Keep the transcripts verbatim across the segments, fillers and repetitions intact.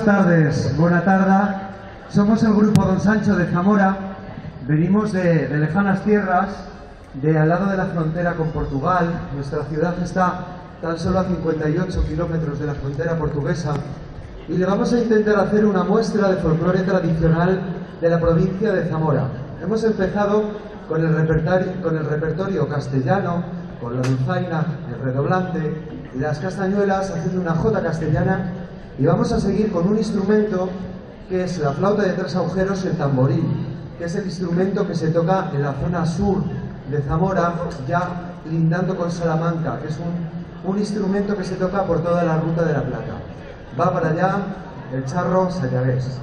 tardes, buena tarde. Somos el grupo Don Sancho de Zamora. Venimos de, de lejanas tierras, de al lado de la frontera con Portugal. Nuestra ciudad está tan solo a cincuenta y ocho kilómetros de la frontera portuguesa. Y le vamos a intentar hacer una muestra de folclore tradicional de la provincia de Zamora. Hemos empezado con el repertorio, con el repertorio castellano, con la dulzaina, el redoblante y las castañuelas, haciendo una jota castellana, y vamos a seguir con un instrumento que es la flauta de tres agujeros, el tamboril, que es el instrumento que se toca en la zona sur de Zamora, ya lindando con Salamanca, que es un, un instrumento que se toca por toda la Ruta de la Plata. Va para allá el charro sayavés.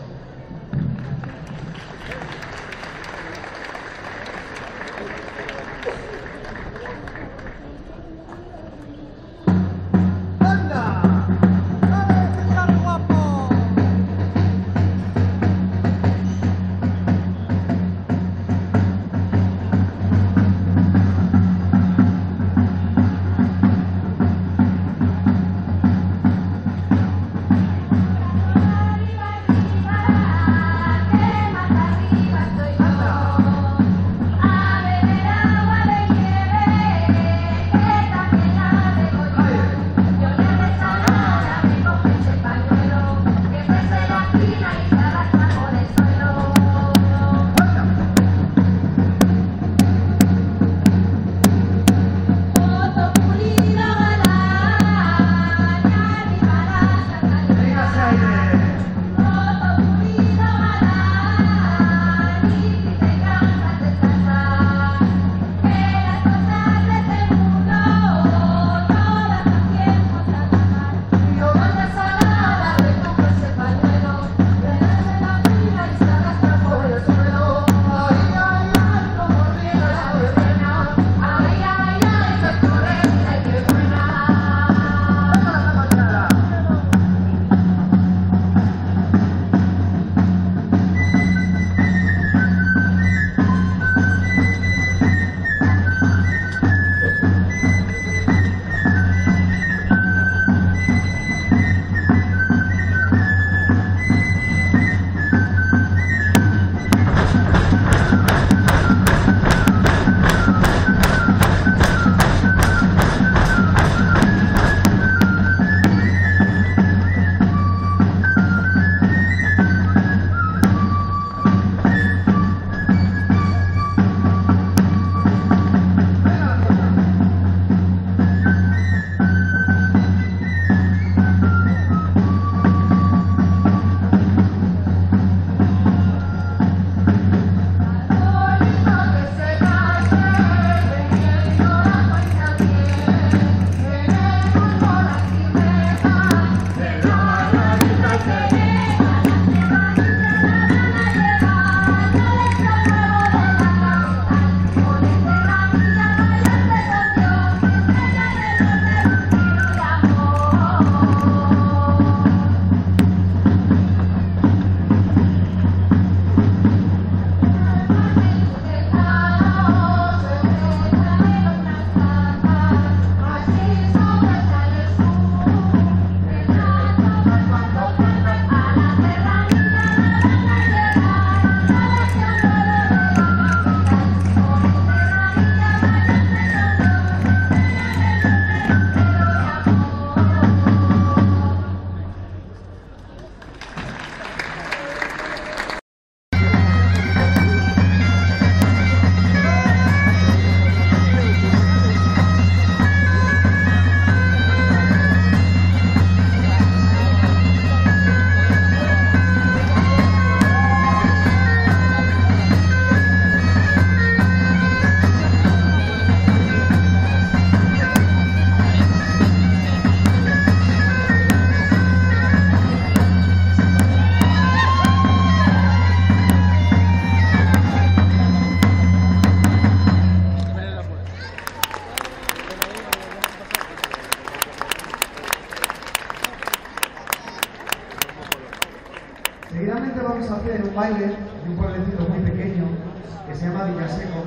Seguidamente vamos a hacer un baile de un pueblecito muy pequeño que se llama Villaseco,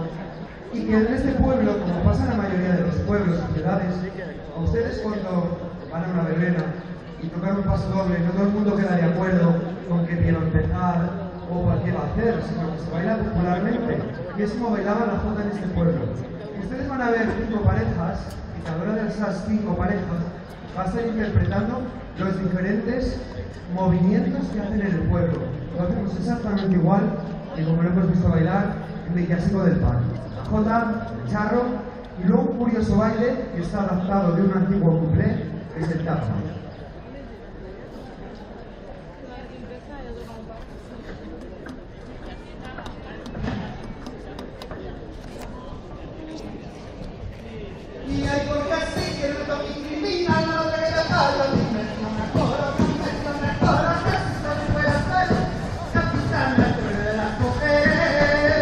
y que en este pueblo, como pasa en la mayoría de los pueblos y ciudades, a ustedes cuando van a una verbena y tocar un paso doble. No todo el mundo queda de acuerdo con qué pie empezar o cuál pie hacer, sino que se baila popularmente. Y es como bailaba la jota en este pueblo. Y ustedes van a ver cinco parejas, y cada una de esas cinco parejas va a estar interpretando los diferentes movimientos que hacen en el pueblo. Lo hacemos exactamente igual que como lo hemos visto bailar en Villaseco del Pan. La jota, el charro, y luego un curioso baile que está adaptado de un antiguo cuplé, que es el tapa. Y hay porque así que no me incrimina, no te queda callo, dime si no me acuerdo, dime si no me acuerdo, que si no me puede hacer, capitán, la torre de las mujeres.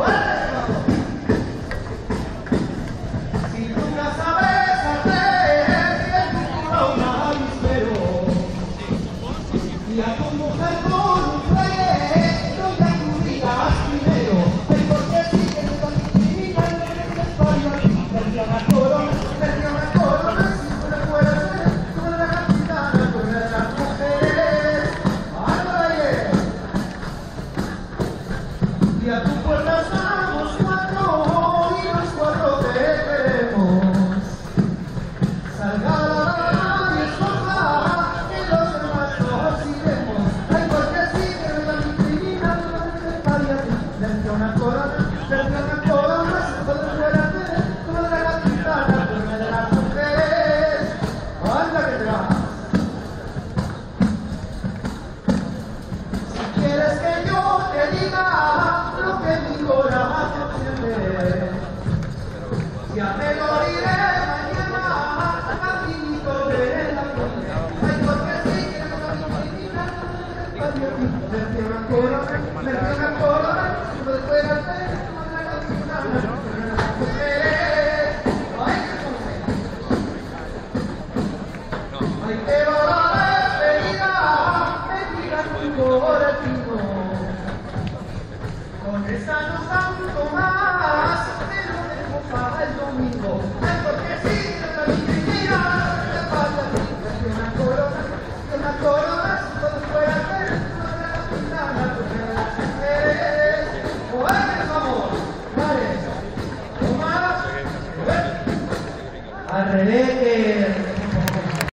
Si tú no sabes hacer, y el futuro un avispero, y a tu mujer con un fuelle, no te acudirás primero. Hay porque así que no me incrimina, no te queda callo, dime si no me acuerdo. Y a tu puerta estamos cuatro, y los cuatro te queremos. Salga la y escoja, que los demás nos iremos. Ay, porque sí que no es la criminal, no me paría. Dense una corona, dense una corona, se puede fuera de como de la capitana, como de las mujeres. Anda que te vas. Si quieres que yo te diga lo que mi corazón siente, ya me lo diré mañana, a mi de la fuente. Ay, porque sí que no me incrimina, me dio una corona, me dio una corona, se puede fuera de como de la capitana, como de las mujeres. Ay, ay, que va la despedida, me diga tu corazón. Con esta no tanto más.